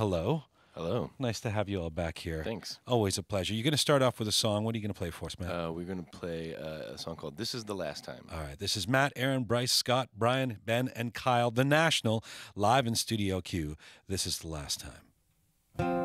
Hello. Hello. Nice to have you all back here. Thanks. Always a pleasure. You're going to start off with a song. What are you going to play for us, Matt? We're going to play a song called This Is the Last Time. All right. This is Matt, Aaron, Bryce, Scott, Brian, Ben, and Kyle, The National, live in Studio Q. This is the last time.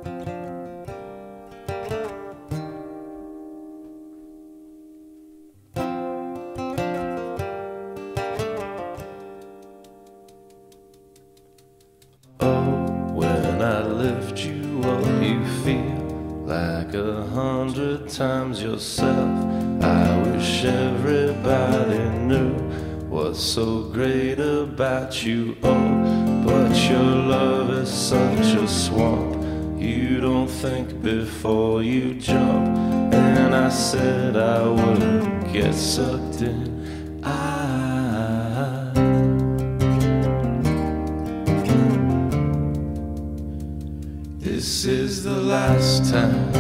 When I lift you up, you feel like 100 times yourself. I wish everybody knew what's so great about you. Oh, but your love is such a swamp. You don't think before you jump. And I said I wouldn't get sucked in. This is the last time.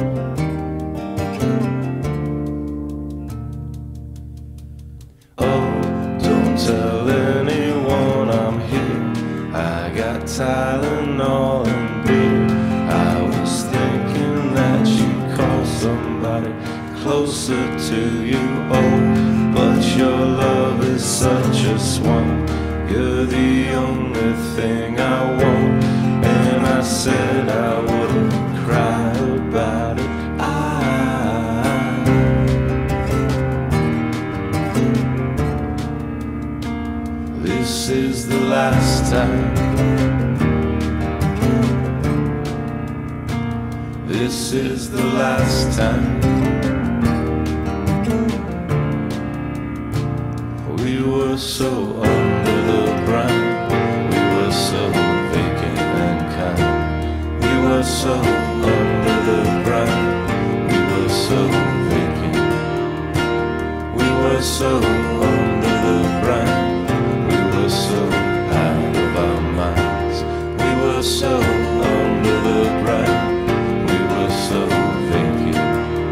Oh, don't tell anyone I'm here. I got Tylenol and beer. I was thinking that you'd call somebody closer to you. Oh, but your love is such a swamp. You're the only thing I want. And I said I wouldn't cry about it. This is the last time. This is the last time. We were so under the ground. We were so vacant and kind. We were so under the ground. We were so vacant. We were so under the ground. We were so out of our minds. We were so under the ground. We were so vacant.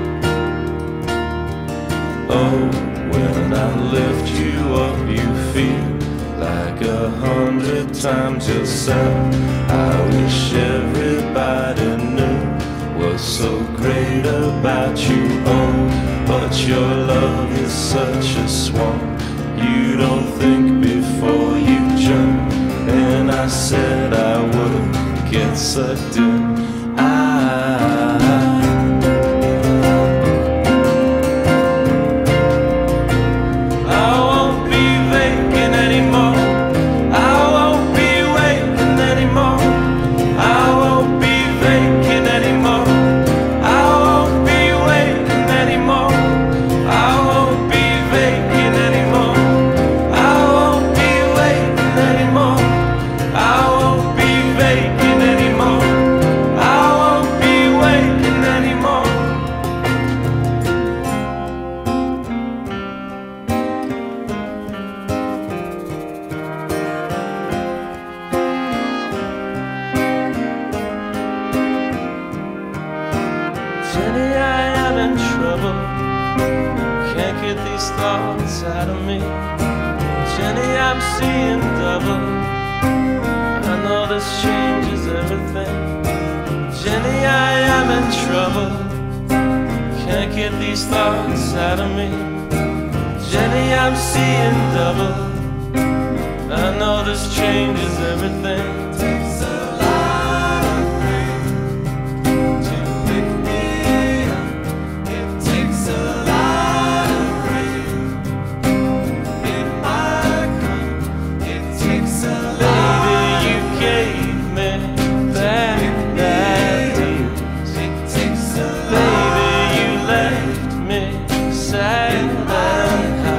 Oh, when I lift you up, you feel like 100 times yourself. I wish everybody knew what's so great about you. Oh, but your love is such a swamp. You don't think before you jump. And I said I wouldn't get sucked in. Jenny, I am in trouble. Can't get these thoughts out of me. Jenny, I'm seeing double. I know this changes everything. Jenny, I am in trouble. Can't get these thoughts out of me. Jenny, I'm seeing double. I know this changes everything.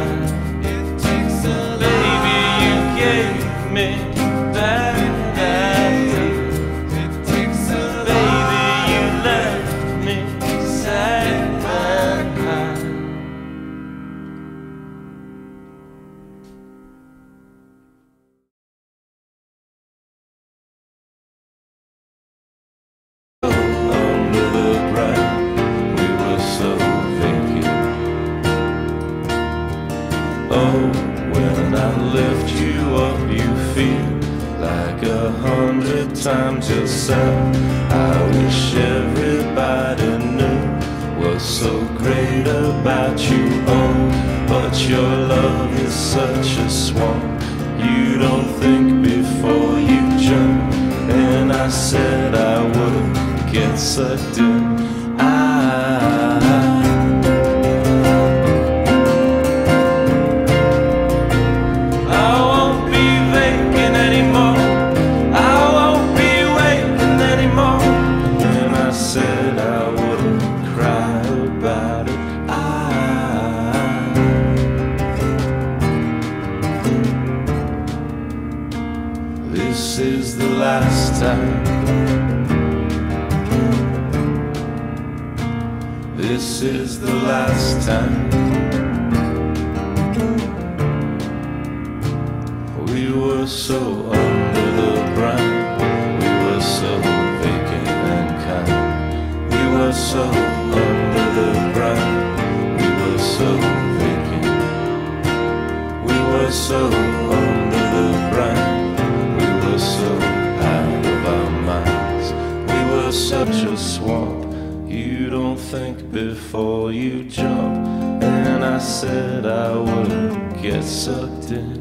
Baby, you gave me that times yourself. I wish everybody knew what's so great about you. Oh, but your love is such a swamp. You don't think before you jump. And I said I would get sucked in. This is the last time. This is the last time. We were so under the ground. We were so vacant and kind. We were so under the ground. We were so vacant. We were so under the ground. So out of our minds, we were such a swamp. You don't think before you jump. And I said I wouldn't get sucked in.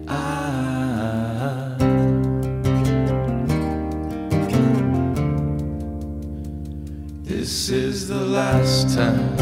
This is the last time.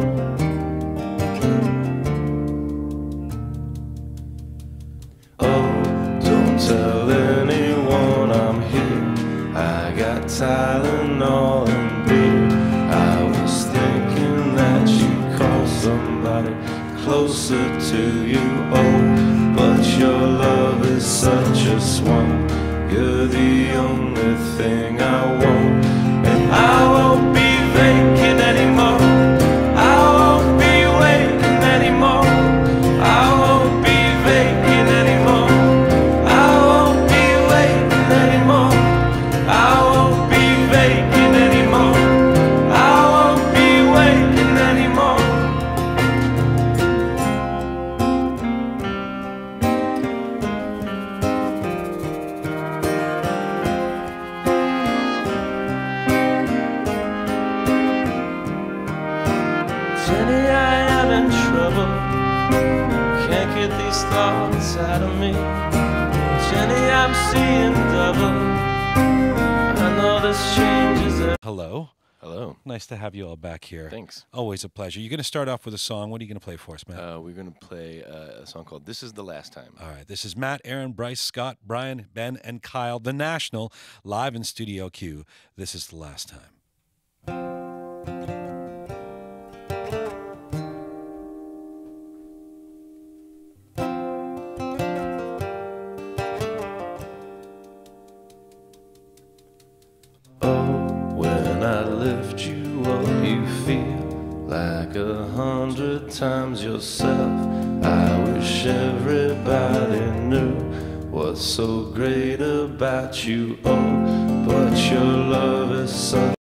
Tell anyone I'm here. I got Tylenol and beer. I was thinking that you'd call somebody closer to you. Oh, but your love is such a swamp. You're the only thing I want. And I won't be vacant anymore. I won't be waiting anymore. I won't be vacant anymore. Jenny, I am in trouble. Can't get these thoughts out of me. Jenny, I'm seeing double. I know this changes it. Hello. Hello. Nice to have you all back here. Thanks. Always a pleasure. You're going to start off with a song. What are you going to play for us, Matt? We're going to play a song called This Is the Last Time. All right. This is Matt, Aaron, Bryce, Scott, Brian, Ben, and Kyle, The National, live in Studio Q. This is the last time. When I lift you up, you feel like 100 times yourself. I wish everybody knew what's so great about you. Oh, but your love is so